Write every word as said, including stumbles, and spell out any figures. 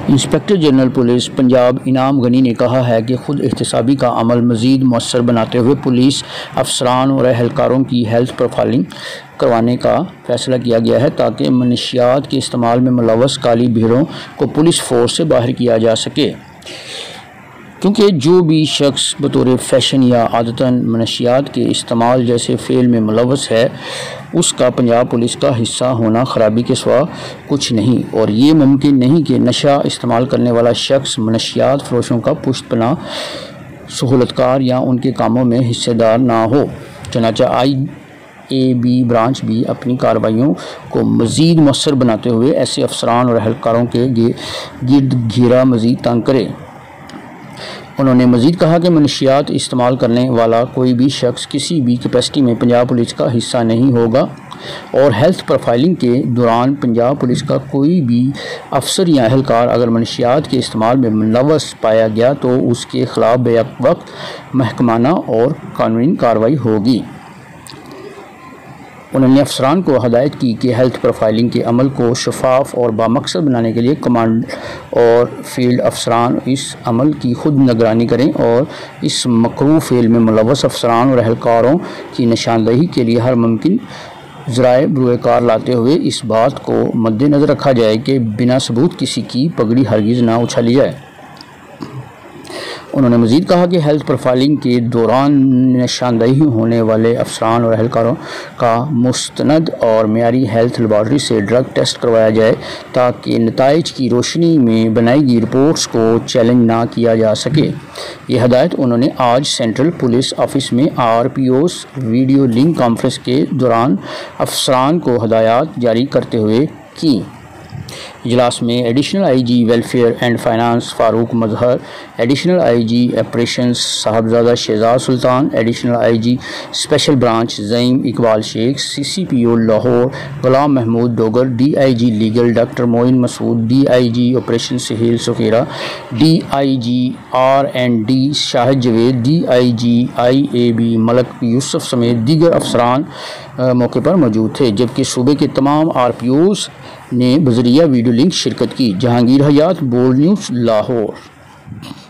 Inspector general police Punjab انعام غنی نے کہا ہے کہ خود احتسابی کا عمل مزید مؤثر بناتے ہوئے پولیس افسران اور اہلکاروں کی ہیلتھ پروفائلنگ کروانے کا فیصلہ کیا گیا ہے تاکہ منشیات کے استعمال میں ملوث کالی بھیڑوں کو پولیس فورس سے باہر کیا جا سکے، کیونکہ جو بھی شخص بطور فیشن یا عادتاً منشیات کے استعمال جیسے فعل میں ملوث ہے اس کا پنجاب پولیس کا حصہ ہونا خرابی کے سوا کچھ نہیں، اور یہ ممکن نہیں کہ نشہ استعمال کرنے والا شخص منشیات فروشوں کا پشت پناہ سہولتکار یا ان کے کاموں میں حصہ دار نہ ہو۔ چنانچہ آئی اے بی برانچ بھی اپنی کارروائیوں کو مزید مؤثر بناتے ہوئے ایسے افسران اور اہلکاروں کے گرد گھیرا مزید تنگ کرے۔ انہوں نے مزید کہا کہ منشیات استعمال کرنے والا کوئی بھی شخص کسی بھی کیپیسٹی میں پنجاب پولیس کا حصہ نہیں ہوگا، اور ہیلتھ پروفائلنگ کے دوران پنجاب پولیس کا کوئی بھی افسر یا اہلکار اگر منشیات کے استعمال میں ملوث پایا گیا تو اس کے خلاف بیک وقت محکمانہ اور قانونی کارروائی ہوگی۔ انہوں نے افسران کو ہدایت کی کہ ہیلتھ پروفائلنگ کے عمل کو شفاف اور بامقصد بنانے کے لیے کمانڈ اور فیلڈ افسران اس عمل کی خود نگرانی کریں اور اس مکروہ فعل میں ملوث افسران اور اہلکاروں کی نشاندہی کے لیے ہر ممکن ذرائع بروئے کار لاتے ہوئے اس بات کو مد نظر رکھا جائے کہ بنا ثبوت کسی کی پگڑی ہرگز نہ اچھالی جائے۔ انہوں نے مزید کہا کہ ہیلتھ پروفائلنگ کے دوران نشاندہی ہونے والے افسران اور اہلکاروں کا مستند اور معیاری ہیلتھ لیبارٹری سے ڈرگ ٹیسٹ کروایا جائے تاکہ نتائج کی روشنی میں بنائی گئی رپورٹس کو چیلنج نہ کیا جا سکے۔ یہ ہدایت انہوں نے آج سینٹرل پولیس آفس میں R P Os video link conference کے دوران افسران کو ہدایات جاری کرتے ہوئے کی۔ اجلاس میں additional I G welfare and finance Farooq Mazhar, additional I G operations Sahibzada Shahzad Sultan, additional I G special branch Zaeem Iqbal Sheikh, C C P O Lahore Ghulam Mahmood Dogar, D I G legal doctor Moeen Masood, D I G operation Sohail Safeera, D I G R and D Shahid Javed, D I G I A B Malik Yousaf سمیت دیگر افسران موقع پر موجود تھے، جبکہ صوبے کے تمام آر پی اوز نے بذریعہ ویڈیو لنک شرکت کی۔ جہانگیر حیات، بورڈ نیوز، لاہور۔